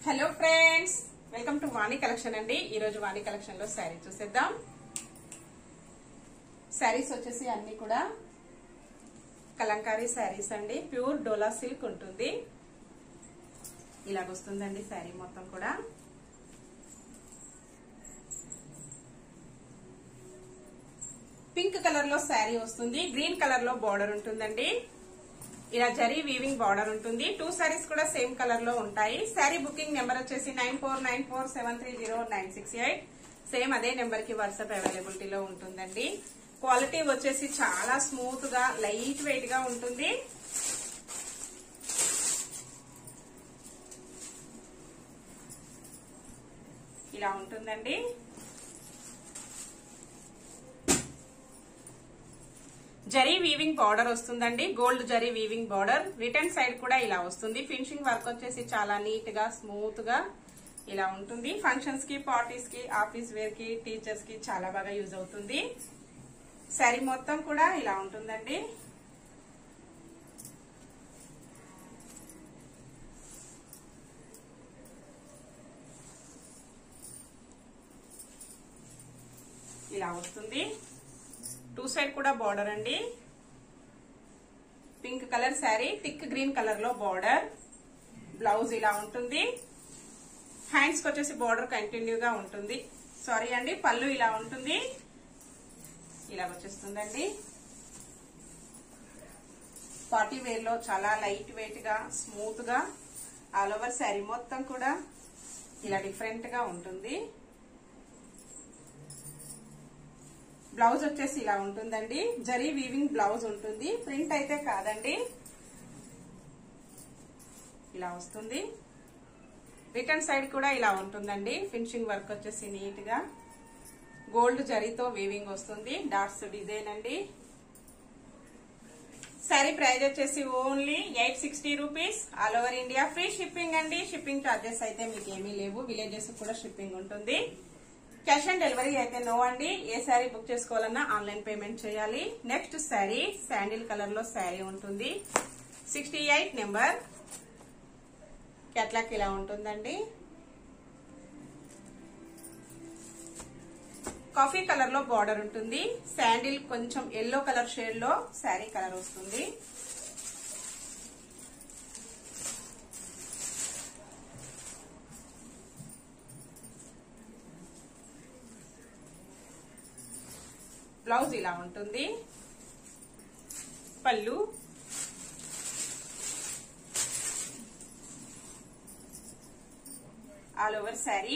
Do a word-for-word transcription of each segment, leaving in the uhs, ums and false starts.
Hello friends, welcome to Vani collection అండి. ఈ రోజు వాణి కలెక్షన్ లో శారీ చూసేద్దాం. శారీస్ వచ్చేసి అన్ని కూడా కలంకారీ శారీస్ అండి. ప్యూర్ డోలా సిల్క్ ఉంటుంది. ఇలాగొస్తుందండి శారీ మొత్తం కూడా. పింక్ కలర్ లో శారీ వస్తుంది. గ్రీన్ కలర్ లో బార్డర్ ఉంటుందండి. ఇలా జరీ వీవింగ్ బార్డర్ ఉంటుంది. టూ శారీస్ కూడా సేమ్ కలర్ లో ఉంటాయి. శారీ బుకింగ్ నెంబర్ వచ్చేసి nine four nine four seven three zero nine six eight. Same అదే నెంబర్ కి వాట్సాప్ అవైలబిలిటీలో ఉంటుందండి. క్వాలిటీ వచ్చేసి చాలా స్మూత్ గా లైట్ వెయిట్ గా ఉంటుంది. ఇలా ఉంటుందండి. జరీ వీవింగ్ బార్డర్ వస్తుందండి. Gold zari weaving border. Return side కూడా ఇలా వస్తుంది. ఫినిషింగ్ వర్క్ వచ్చేసి చాలా నీట్ గా స్మూత్ గా ఇలా ఉంటుంది. ఫంక్షన్స్ కి, పార్టీస్ కి, ఆఫీస్ వేర్ కి, టీచర్స్ కి చాలా బాగా యూజ్ అవుతుంది. శారీ మొత్తం కూడా ఇలా ఉంటుందండి. ఇలా వస్తుంది. టూ సైడ్ కూడా బార్డర్ అండి. Pink colour sari, thick green colour లో బార్డర్. బ్లౌజ్ ఇలా ఉంటుంది. హ్యాండ్స్ కి వచ్చేసి బార్డర్ కంటిన్యూగా ఉంటుంది. సారీ అండి, పళ్ళు ఇలా ఉంటుంది. ఇలా వచ్చేస్తుందండి. పార్టీ వేర్ లో చాలా లైట్ వెయిట్ గా స్మూత్ గా ఆల్ ఓవర్ శారీ మొత్తం కూడా ఇలా డిఫరెంట్ గా ఉంటుంది. బ్లౌజ్ వచ్చేసి ఇలా ఉంటుందండి. జరీ వీవింగ్ బ్లౌజ్ ఉంటుంది. ప్రింట్ అయితే కాదండి. ఇలా వస్తుంది. రిటర్న్ సైడ్ కూడా ఇలా ఉంటుందండి. ఫినిషింగ్ వర్క్ వచ్చేసి నీట్ గా గోల్డ్ జరీతో వీవింగ్ వస్తుంది. డాట్స్ డిజైన్ అండి. శారీ ప్రైస్ వచ్చేసి only eight sixty rupees. All over India free shipping అండి. షిప్పింగ్ చార్జెస్ అయితే మీకు ఏమీ లేవు. విలేజెస్ కూడా షిప్పింగ్ ఉంటుంది. క్యాష్ ఆన్ డెలివరీ అయితే నో అండి. ఏ శారీ బుక్ చేసుకోవాలన్నా ఆన్లైన్ పేమెంట్ చేయాలి. నెక్స్ట్ శారీ శాండిల్ కలర్ లో శారీ ఉంటుంది. Sixty eight number. క్యాట్లాక్ ఇలా ఉంటుందండి. కాఫీ కలర్ లో బార్డర్ ఉంటుంది. శాండిల్ కొంచెం ఎల్లో కలర్ షేడ్ లో శారీ కలర్ వస్తుంది. బ్లౌజ్ ఇలా ఉంటుంది. పళ్ళు, ఆల్ ఓవర్ శారీ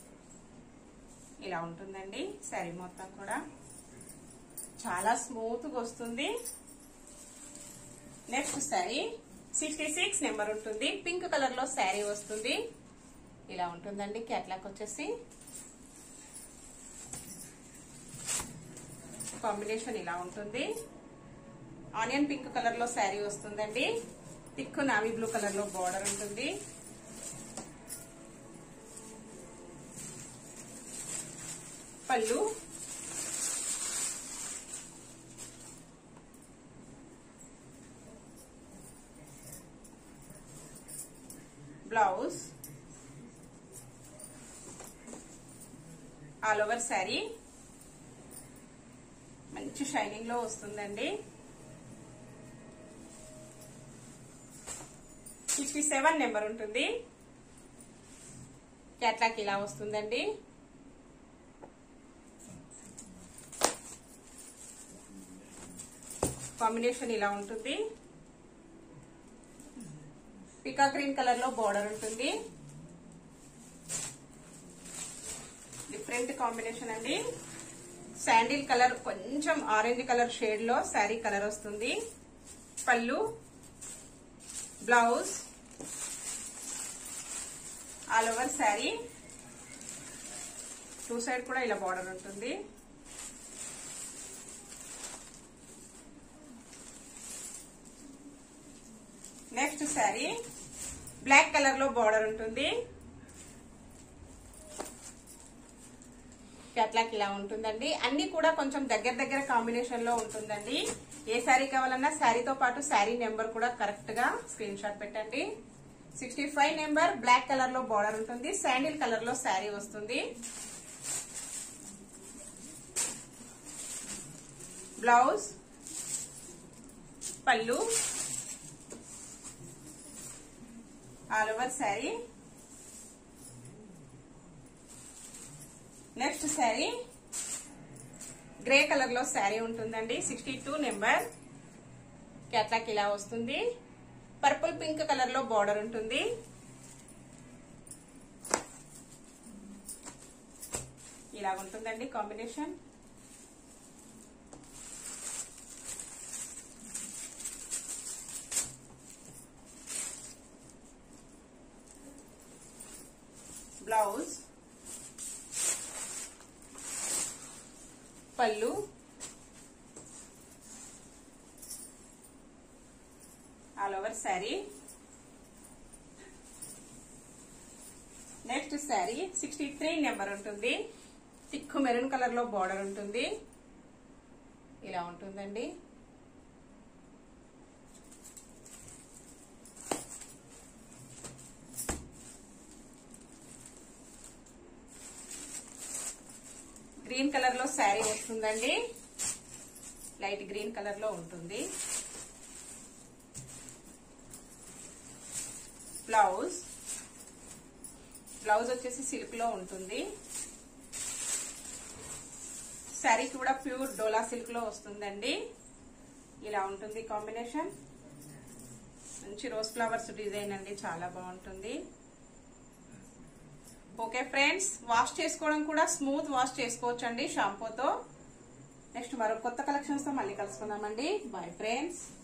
ఇలా ఉంటుందండి. శారీ మొత్తం కూడా చాలా స్మూత్ గా వస్తుంది. Next sari sixty six number ఉంటుంది. పింక్ కలర్ లో శారీ వస్తుంది. ఇలా ఉంటుందండి. క్యాట్లాక్ వచ్చేసి కాంబినేషన్ ఇలా ఉంటుంది. ఆనియన్ పింక్ కలర్ లో శారీ వస్తుందండి. థిక్ నావీ బ్లూ కలర్ లో బార్డర్ ఉంటుంది. Pallu, blouse, all over sari మంచి షైనింగ్ లో వస్తుందండి. సిక్స్టీ సెవెన్ నెంబర్ ఉంటుంది. క్యాట్లాక్ ఇలా వస్తుందండి. కాంబినేషన్ ఇలా ఉంటుంది. పికా గ్రీన్ కలర్ లో బార్డర్ ఉంటుంది. డిఫరెంట్ కాంబినేషన్ అండి. శాండిల్ కలర్ కొంచెం ఆరెంజ్ కలర్ షేడ్ లో శారీ కలర్ వస్తుంది. Pallu, blouse, all over sari. Two side కూడా ఇలా బార్డర్ ఉంటుంది. నెక్స్ట్ శారీ బ్లాక్ కలర్ లో బార్డర్ ఉంటుంది. క్యాట్లాక్ ఇలా ఉంటుందండి. అన్ని కూడా కొంచెం దగ్గర దగ్గర కాంబినేషన్ లో ఉంటుందండి. ఏ శారీ కావాలన్నా శారీతో పాటు శారీ నెంబర్ కూడా కరెక్ట్ గా స్క్రీన్ షాట్ పెట్టండి. Sixty five number black colour లో బార్డర్ ఉంటుంది. శాండిల్ కలర్ లో శారీ వస్తుంది. Blouse, pallu, all over sari. Next sari grey colour లో శారీ ఉంటుందండి. సిక్స్టీ టూ నెంబర్ క్యాట్లాక్ ఇలా వస్తుంది. పర్పుల్ పింక్ కలర్ లో బార్డర్ ఉంటుంది. ఇలా ఉంటుందండి combination. Blouse, pallu, all over sari. Next sari sixty three number ఉంటుంది. థిక్ మెరూన్ కలర్ లో బార్డర్ ఉంటుంది. ఇలా ఉంటుందండి. గ్రీన్ కలర్ లో శారీ వస్తుందండి. లైట్ గ్రీన్ కలర్ లో ఉంటుంది. బ్లౌజ్ బ్లౌజ్ వచ్చేసి సిల్క్ లో ఉంటుంది. శారీ కూడా ప్యూర్ డోలా సిల్క్ లో వస్తుందండి. ఇలా ఉంటుంది కాంబినేషన్. మంచి రోజ్ ఫ్లవర్స్ డిజైన్ అండి, చాలా బాగుంటుంది. ఓకే ఫ్రెండ్స్, వాష్ చేసుకోవడం కూడా స్మూత్ వాష్ చేసుకోవచ్చు అండి షాంపూతో. నెక్స్ట్ మరో కొత్త కలెక్షన్స్ తో మళ్ళీ కలుసుకుందామండి. Bye friends.